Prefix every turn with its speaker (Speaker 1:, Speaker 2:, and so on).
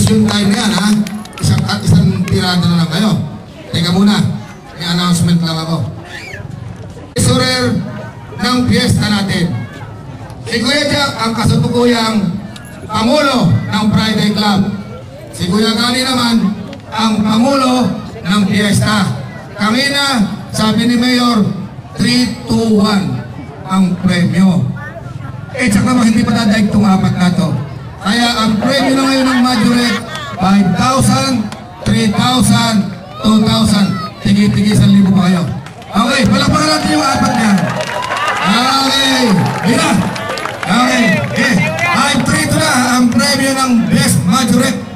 Speaker 1: question time na yan, ha? Isang tirada na lang kayo. Teka muna, may announcement lang ako. Treasurer ng piyesta natin. Si Kuya Jack ang kasalukuyang Pangulo ng Friday Club. Si Kuya Gani naman ang Pangulo ng piyesta. Kami na, sabi ni Mayor, 3-2-1 ang premyo. Tsaka naman hindi pa dadaig itong apat na to. Kaya ang premyo na ngayon ng Majorette, 5,000, 3,000, 2,000. Tigi-tigi 1,000 pa kayo. Okay, palakpakan natin yung apat niyan. Okay, mira. Okay, 5-3 na ang premyo ng Best Majorette.